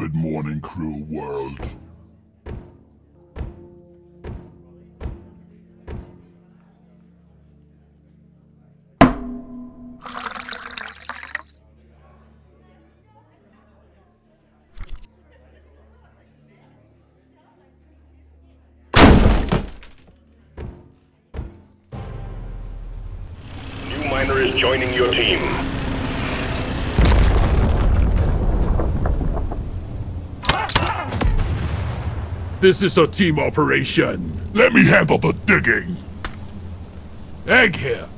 Good morning, crew world. New miner is joining your team. This is a team operation. Let me handle the digging. Egg here.